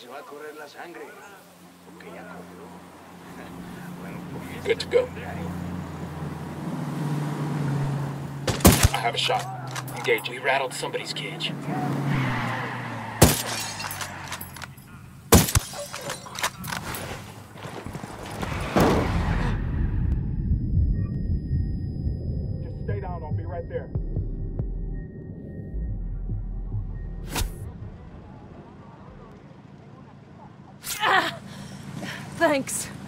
se va a correr la sangre. Porque ya cobró. Bueno, porque Good to go. I have a shot. Engage. We rattled somebody's cage. Just stay down. I'll be right there. Thanks.